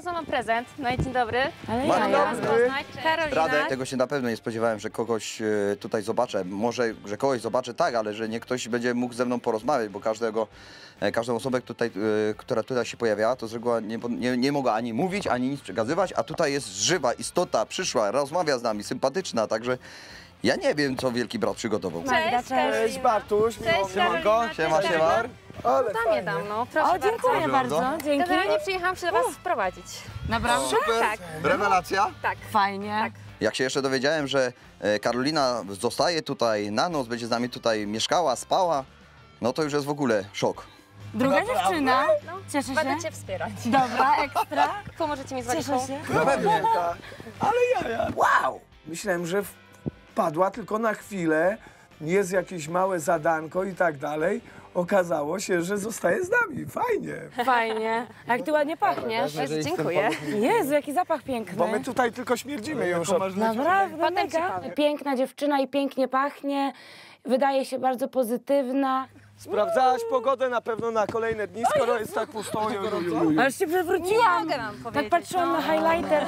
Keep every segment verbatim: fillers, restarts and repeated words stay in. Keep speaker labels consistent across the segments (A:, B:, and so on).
A: przyniosłam wam prezent. No i dzień dobry.
B: Ale
C: ja, ja.
A: Karolina.
C: Radę, tego się na pewno nie spodziewałem, że kogoś e, tutaj zobaczę. Może, że kogoś zobaczę tak, ale że nie ktoś będzie mógł ze mną porozmawiać, bo każdego, e, każdą osobę, tutaj, e, która tutaj się pojawiała, to z reguły nie, nie, nie mogła ani mówić, ani nic przekazywać, a tutaj jest żywa istota, przyszła, rozmawia z nami, sympatyczna, także ja nie wiem, co wielki brat przygotował.
A: Cześć,
D: Cześć Bartuś, miło
A: Cześć,
D: mnie.
A: Karolina.
C: Siema,
A: Cześć,
C: siema.
A: Karolina.
D: Ale
A: Tam
D: fajnie.
A: je dam, no. Proszę
B: O, dziękuję
C: bardzo.
B: bardzo, dzięki.
A: Generalnie przyjechałam się do was wprowadzić.
B: Naprawdę?
C: Super,
A: Tak.
C: rewelacja.
A: Tak.
B: Fajnie.
A: Tak.
C: Jak się jeszcze dowiedziałem, że e, Karolina zostaje tutaj na noc, będzie z nami tutaj mieszkała, spała, no to już jest w ogóle szok.
B: Druga
D: Naprawdę?
B: dziewczyna.
A: No,
B: Cieszę się.
A: Będę cię wspierać.
B: Dobra, ekstra.
A: Pomożecie mi z
B: Cieszę
A: walizką?
B: się.
D: No pewnie, tak. Ale ja, ja. Wow! Myślałem, że wpadła tylko na chwilę, jest jakieś małe zadanko i tak dalej. Okazało się, że zostaje z nami. Fajnie.
B: Fajnie. Jak ty ładnie pachniesz.
A: Jezu, dziękuję.
B: Jezu, jaki zapach piękny.
D: Bo my tutaj tylko śmierdzimy już. Od...
B: Naprawdę
A: Potem ci
B: mega.
A: powiem.
B: Piękna dziewczyna i pięknie pachnie. Wydaje się bardzo pozytywna.
D: Sprawdzałaś pogodę na pewno na kolejne dni, skoro jest tak pusto. Ju, ju, ju, ju.
B: Aż się przewróciłam.
A: Mogę wam
B: Tak
A: powiedzieć.
B: patrzyłam na highlighter.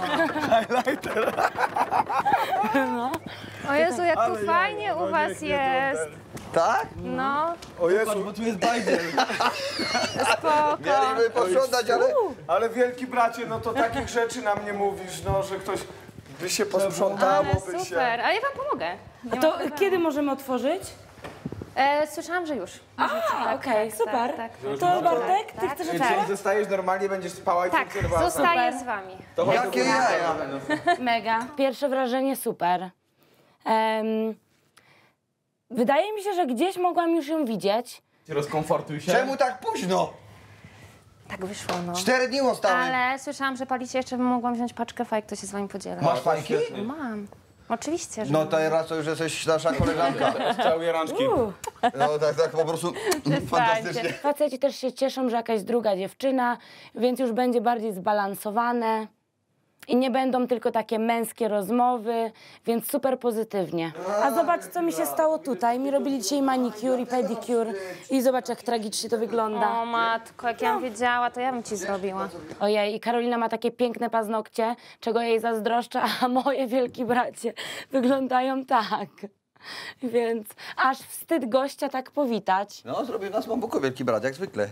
A: O Jezu, jak
D: Ale
A: tu
D: ja,
A: fajnie
D: ja,
A: u
D: no
A: was
D: niech nie
A: jest.
C: Tak?
A: No,
D: O Jezu,
E: Bo tu jest bajzel.
A: spoko.
C: Mieliśmy posprzątać, ale...
D: ale wielki bracie, no to takich rzeczy nam nie mówisz, no, że ktoś by się posprzątało,
A: Ale
D: by się...
A: super, ale ja wam pomogę.
B: A to kiedy możemy otworzyć?
A: E, słyszałam, że już.
B: A, okej, super.
A: Tak, tak.
B: To Bartek, ty
A: Tak.
B: chcesz
E: Czyli
B: otworzyć?
E: zostajesz normalnie, będziesz spała i
A: Tak,
E: funkcjonowała sama.
A: zostaję z wami.
E: To chodź
C: Jakie
E: do góry.
C: jaja?
B: Mega. Pierwsze wrażenie super. Em, wydaje mi się, że gdzieś mogłam już ją widzieć.
E: Rozkomfortuj się.
C: Czemu tak późno?
A: Tak wyszło, no.
C: Cztery dni zostały.
A: Ale słyszałam, że palicie jeszcze, bym mogłam wziąć paczkę fajek, to się z wami podzielę.
C: Masz fajki?
A: Mam. Oczywiście, że
C: No
A: mam.
C: teraz to już jesteś nasza koleżanka.
E: Całuję rączki.
B: Uh.
C: No tak, tak po prostu fantastycznie.
B: Faceci też się cieszą, że jakaś druga dziewczyna, więc już będzie bardziej zbalansowane. I nie będą tylko takie męskie rozmowy, więc super pozytywnie. A zobacz, co mi się stało tutaj. Mi robili dzisiaj manicure i pedicure i zobacz, jak tragicznie to wygląda.
A: O matko, jak ja bym wiedziała, to ja bym ci zrobiła.
B: Ojej, i Karolina ma takie piękne paznokcie, czego jej zazdroszczę, a moje wielki bracie wyglądają tak. Więc aż wstyd gościa tak powitać.
C: No, zrobił nas bambuko wielki brat, jak zwykle.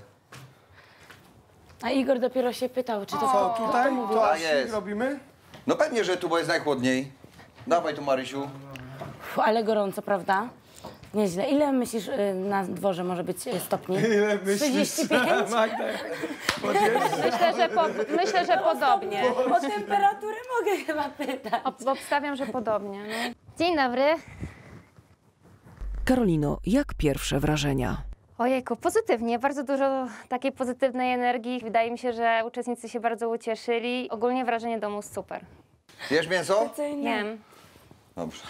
B: A Igor dopiero się pytał, czy to...
D: Co, tutaj? To
C: Tak
D: aż
C: jest.
D: robimy?
C: No pewnie, że tu bo jest najchłodniej. Dawaj tu, Marysiu.
B: Uf, ale gorąco, prawda? Nieźle. Ile myślisz, y, na dworze może być y, stopni?
D: Ile myślisz?
B: trzydzieści pięć?
D: Magda,
A: Myślę, że, po, myślę, że podobnie.
B: O temperaturę mogę chyba pytać.
A: Ob, obstawiam, że podobnie. No. Dzień dobry.
F: Karolino, jak pierwsze wrażenia?
A: Ojejku, pozytywnie, bardzo dużo takiej pozytywnej energii. Wydaje mi się, że uczestnicy się bardzo ucieszyli. Ogólnie wrażenie domu super.
C: Jesz mięso?
A: Wiem.
C: Dobrze.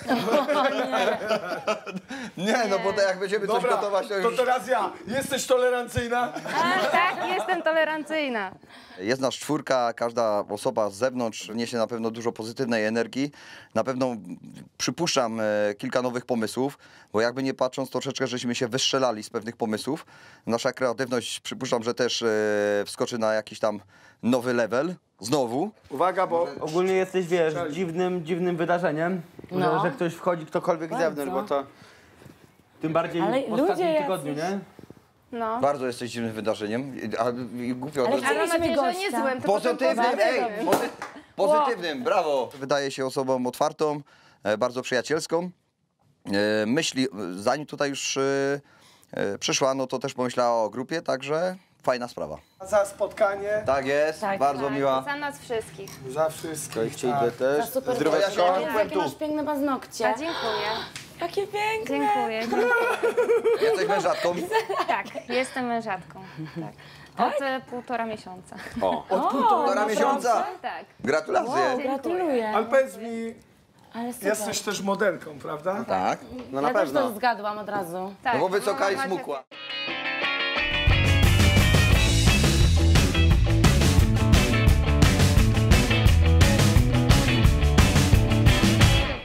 C: Nie, no bo to jak będziemy coś
D: Dobra,
C: gotować, to
D: to
C: już...
D: teraz ja. Jesteś tolerancyjna?
A: A, tak, jestem tolerancyjna.
C: Jest nas czwórka, każda osoba z zewnątrz niesie na pewno dużo pozytywnej energii. Na pewno przypuszczam e, kilka nowych pomysłów, bo jakby nie patrząc, troszeczkę żeśmy się wystrzelali z pewnych pomysłów. Nasza kreatywność przypuszczam, że też e, wskoczy na jakiś tam nowy level. Znowu.
D: Uwaga, bo...
E: Ogólnie jesteś, wiesz, dziwnym, dziwnym wydarzeniem,
B: No.
E: że, że ktoś wchodzi, ktokolwiek z
B: Bardzo.
E: zewnątrz, bo to... Tym bardziej
B: Ale
E: w
B: ludzie
E: ostatnim
B: jacyś-
E: tygodniu, nie?
A: No.
C: Bardzo jesteś dziwnym wydarzeniem. A, i głupio.
B: Ale
C: to-
A: Ale mam
B: Chcieliśmy
A: nadzieję, że nie
B: gościa.
A: złym, tylko
C: Pozytywnym,
A: tylko
C: ej!
A: pozytywnym.
C: Pozy pozytywnym, brawo! Wydaje się osobą otwartą, e, bardzo przyjacielską. E, myśli, zanim tutaj już e, e, przyszła, no to też pomyślała o grupie, także fajna sprawa.
D: Za spotkanie,
C: Tak jest,
B: Tak,
C: bardzo
A: Tak,
C: miła.
A: za nas wszystkich.
D: za wszystkich.
E: Chcieli
D: tak.
E: też.
B: To super.
C: Zdróweczko.
B: A Jezu, jakie masz piękne paznokcie.
A: A, dziękuję.
B: Jakie piękne.
A: Dziękuję. dziękuję.
C: Jesteś mężatką?
A: Tak, jestem mężatką. Tak. Od e, półtora miesiąca.
C: Od półtora miesiąca?
A: Tak.
C: Gratulacje.
B: Wow, gratuluję.
D: Ale powiedz mi,
B: Ale super.
D: jesteś też modelką, prawda?
C: Tak,
E: No
B: ja
E: na
B: też to
E: pewno.
B: zgadłam od razu.
A: tak.
C: no bo wysoka i
A: macie-
C: smukła.